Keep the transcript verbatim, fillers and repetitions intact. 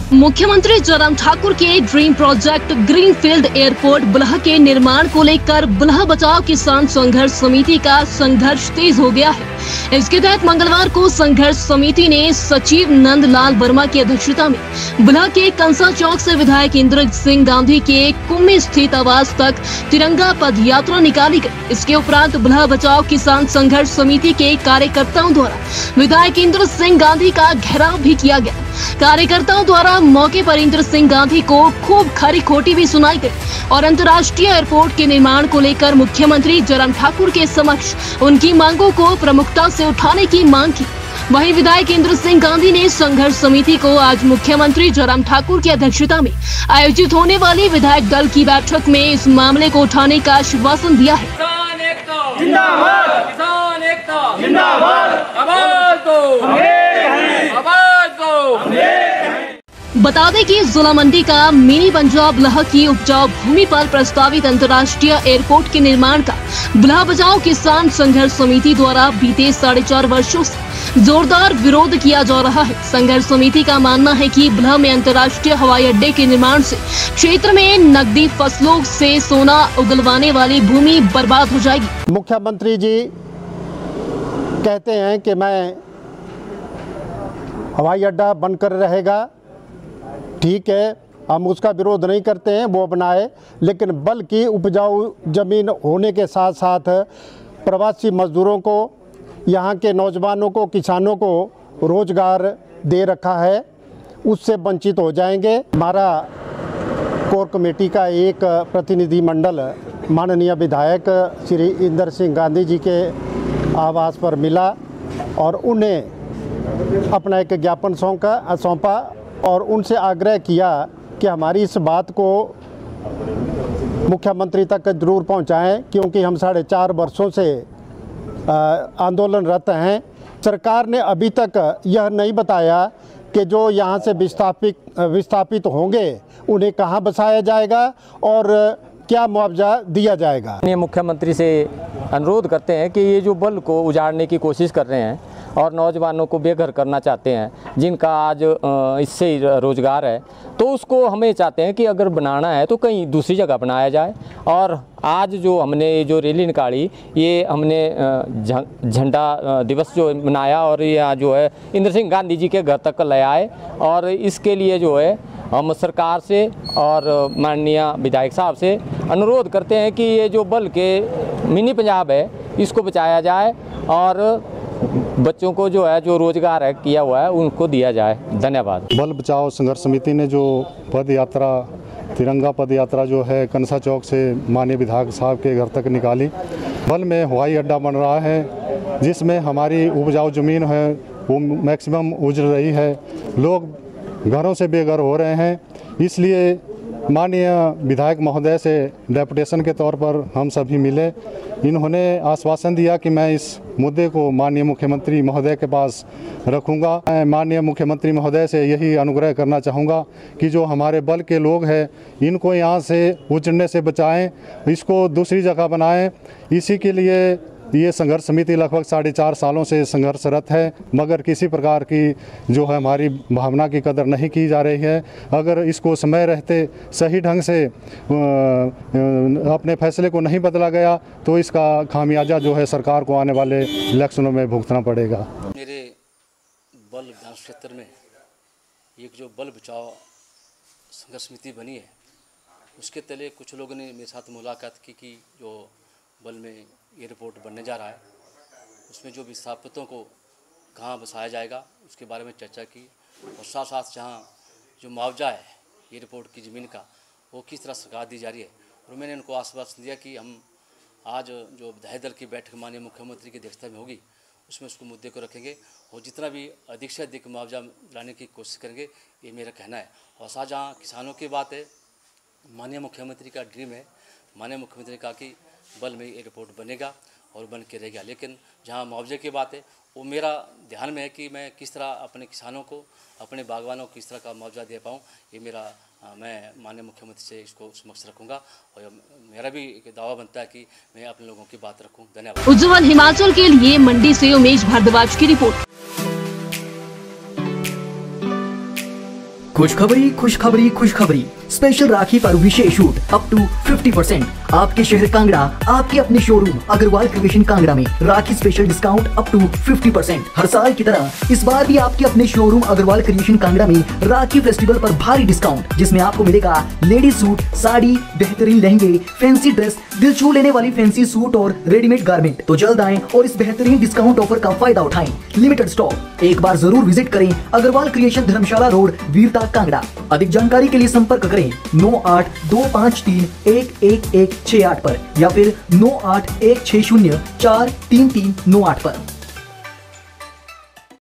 मुख्यमंत्री जयराम ठाकुर के dream project greenfield airport बुलह के निर्माण को लेकर बुलह बचाओ किसान संघर्ष समिति का संघर्ष तेज हो गया है। इसके तहत मंगलवार को संघर्ष समिति ने सचिव नंदलाल वर्मा की अध्यक्षता में बुलह के कंसा चौक से विधायक इंद्र सिंह गांधी के कुम्मी स्थित आवास तक तिरंगा पद यात्रा निकाली गई। इसके उपरांत बुलह बचाओ किसान संघर्ष समिति के कार्यकर्ताओं द्वारा विधायक इंद्र सिंह गांधी का घेराव भी किया गया। कार्यकर्ताओं द्वारा मौके पर इंद्र सिंह गांधी को खूब खरी खोटी भी सुनाई गई और अंतर्राष्ट्रीय एयरपोर्ट के निर्माण को लेकर मुख्यमंत्री जयराम ठाकुर के समक्ष उनकी मांगों को प्रमुखता से उठाने की मांग की। वहीं विधायक इंद्र सिंह गांधी ने संघर्ष समिति को आज मुख्यमंत्री जयराम ठाकुर की अध्यक्षता में आयोजित होने वाली विधायक दल की बैठक में इस मामले को उठाने का आश्वासन दिया है। किसान एकता जिंदाबाद, किसान एकता जिंदाबाद, आवाज दो, आवाज दो। बता दें कि जिला मंडी का मिनी पंजाब बुलह की उपजाऊ भूमि पर प्रस्तावित अंतर्राष्ट्रीय एयरपोर्ट के निर्माण का बुलह बचाओ किसान संघर्ष समिति द्वारा बीते साढ़े चार वर्षों से जोरदार विरोध किया जा रहा है। संघर्ष समिति का मानना है कि बुलह में अंतर्राष्ट्रीय हवाई अड्डे के निर्माण से क्षेत्र में नकदी फसलों से सोना उगलवाने वाली भूमि बर्बाद हो जाएगी। मुख्यमंत्री जी कहते हैं कि मैं हवाई अड्डा बनकर रहेगा, ठीक है, हम उसका विरोध नहीं करते हैं, वो बनाए, लेकिन बल्कि उपजाऊ ज़मीन होने के साथ साथ प्रवासी मजदूरों को, यहाँ के नौजवानों को, किसानों को रोज़गार दे रखा है, उससे वंचित हो जाएंगे। हमारा कोर कमेटी का एक प्रतिनिधि मंडल माननीय विधायक श्री इंद्र सिंह गांधी जी के आवास पर मिला और उन्हें अपना एक ज्ञापन सौंपा सौंपा और उनसे आग्रह किया कि हमारी इस बात को मुख्यमंत्री तक जरूर पहुंचाएं, क्योंकि हम साढ़े चार वर्षों से आंदोलनरत हैं। सरकार ने अभी तक यह नहीं बताया कि जो यहाँ से विस्थापित विस्थापित होंगे उन्हें कहाँ बसाया जाएगा और क्या मुआवजा दिया जाएगा। ये मुख्यमंत्री से अनुरोध करते हैं कि ये जो बल को उजाड़ने की कोशिश कर रहे हैं और नौजवानों को बेघर करना चाहते हैं, जिनका आज इससे रोज़गार है, तो उसको हमें चाहते हैं कि अगर बनाना है तो कहीं दूसरी जगह बनाया जाए। और आज जो हमने जो रैली निकाली, ये हमने झंडा दिवस जो मनाया और यहाँ जो है इंद्र सिंह गांधी जी के घर तक ले आए और इसके लिए जो है हम सरकार से और माननीय विधायक साहब से अनुरोध करते हैं कि ये जो बल के मिनी पंजाब है इसको बचाया जाए और बच्चों को जो है जो रोजगार है किया हुआ है उनको दिया जाए। धन्यवाद। बल बचाओ संघर्ष समिति ने जो पद यात्रा, तिरंगा पद यात्रा जो है कंसा चौक से माननीय विधायक साहब के घर तक निकाली। बल में हवाई अड्डा बन रहा है जिसमें हमारी उपजाऊ ज़मीन है वो मैक्सिमम उजड़ रही है, लोग घरों से बेघर हो रहे हैं। इसलिए माननीय विधायक महोदय से डेपुटेशन के तौर पर हम सभी मिले। इन्होंने आश्वासन दिया कि मैं इस मुद्दे को माननीय मुख्यमंत्री महोदय के पास रखूंगा। मैं माननीय मुख्यमंत्री महोदय से यही अनुग्रह करना चाहूँगा कि जो हमारे बल के लोग हैं इनको यहाँ से उजड़ने से बचाएं, इसको दूसरी जगह बनाएं। इसी के लिए ये संघर्ष समिति लगभग साढ़े चार सालों से संघर्षरत है, मगर किसी प्रकार की जो है हमारी भावना की कदर नहीं की जा रही है। अगर इसको समय रहते सही ढंग से अपने फैसले को नहीं बदला गया तो इसका खामियाजा जो है सरकार को आने वाले इलेक्शनों में भुगतना पड़ेगा। मेरे बल गांव क्षेत्र में एक जो बल बचाओ संघर्ष समिति बनी है, उसके तले कुछ लोगों ने मेरे साथ मुलाकात की कि जो बल में एयरपोर्ट बनने जा रहा है उसमें जो विस्थापितों को कहाँ बसाया जाएगा उसके बारे में चर्चा की और साथ साथ जहाँ जो मुआवजा है एयरपोर्ट की ज़मीन का वो किस तरह सरकार दी जा रही है। और मैंने उनको आश्वासन दिया कि हम आज जो विधायक दल की बैठक माननीय मुख्यमंत्री की अध्यक्षता में होगी उसमें उसको मुद्दे को रखेंगे और जितना भी अधिक से अधिक मुआवजा लाने की कोशिश करेंगे, ये मेरा कहना है। और साथ जहाँ किसानों की बात है, माननीय मुख्यमंत्री का ड्रीम है, माननीय मुख्यमंत्री ने कहा कि बल में एयरपोर्ट बनेगा और बन के रहेगा, लेकिन जहाँ मुआवजे की बात है वो मेरा ध्यान में है कि मैं किस तरह अपने किसानों को, अपने बागवानों को किस तरह का मुआवजा दे पाऊँ। ये मेरा मैं माननीय मुख्यमंत्री से इसको समक्ष रखूँगा और मेरा भी एक दावा बनता है कि मैं अपने लोगों की बात रखूँ। धन्यवाद। उज्जवल हिमाचल के लिए मंडी से उमेश भारद्वाज की रिपोर्ट। खुशखबरी खुशखबरी खुशखबरी स्पेशल राखी पर विशेष छूट अप टू फिफ्टी परसेंट। आपके शहर कांगड़ा, आपके अपने शोरूम अग्रवाल क्रिएशन कांगड़ा में Rakhi special discount up to fifty percent. हर साल की तरह इस बार भी आपके अपने शोरूम अग्रवाल क्रिएशन कांगड़ा में राखी फेस्टिवल पर भारी डिस्काउंट, जिसमें आपको मिलेगा लेडीज सूट, साड़ी, बेहतरीन लहंगे, फैंसी ड्रेस, दिल छू लेने वाली फैंसी सूट और रेडीमेड गारमेंट। तो जल्द आएं और इस बेहतरीन डिस्काउंट ऑफर का फायदा उठाएं। लिमिटेड स्टॉक, एक बार जरूर विजिट करें अग्रवाल क्रिएशन धर्मशाला रोड, वीरता कांगड़ा। अधिक जानकारी के लिए संपर्क करें नौ आठ दो पाँच तीन एक एक एक छह आठ पर या फिर नौ आठ एक छह शून्य चार तीन तीन नौ आठ पर।